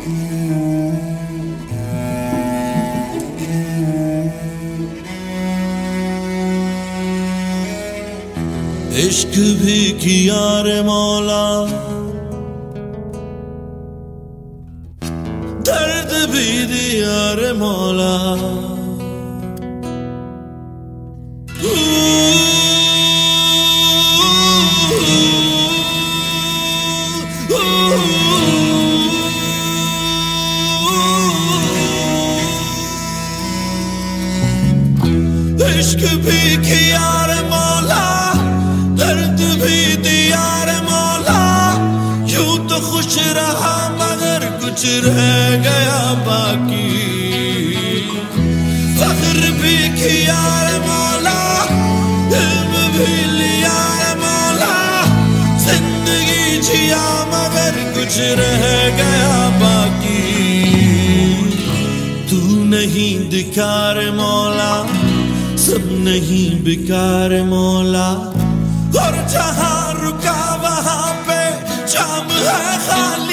इश्क भी किया रे मौला, दर्द भी दिया रे मौला। इश्क भी किया रे मौला, दर्द भी दिया रे मौला। यूं तो खुश रहा मगर कुछ रह गया बाकी। फख्र भी किया रे मौला, इल्म भी लिया रे मौला। जिंदगी जिया मगर कुछ रह गया बाकी। तू नहीं दिखा रे मौला, सब नहीं बिकार मौला। और जहां रुका वहां पे जाम है खाली।